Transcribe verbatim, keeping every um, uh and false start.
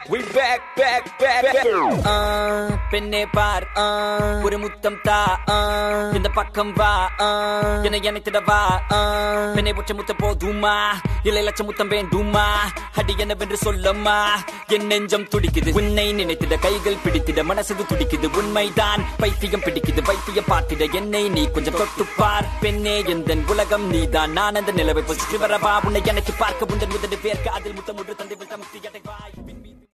We back, back, back, back. Uh, பெண்ணே பார் ஒரு முத்தம் தா இந்த பக்கம் வா என்னை நினைத்திட வா பெண்ணை ஒற்றை முத்தம் போதுமா இல்லை லட்சம் முத்தம் வேண்டுமா அடி என்னவென்று சொல்லம்மா என் நெஞ்சம் துடிக்குது உன்னை நினைத்திட கைகள் பிடித்திட மனசு துடிக்குது உண்மைதான் பைத்தியம் பிடிக்குது வைத்தியம் பார்த்திட என்னை நீ கொஞ்சம் தொட்டு பார் பெண்ணே எந்த உலகம் நீதான் நான் அந்த நிலவை சுற்றி வரவா உன்னை எனக்கு பார்க்க உந்தன் உதடு பேர்க்க அதில் முத்தம் ஒன்று தந்தை முக்தி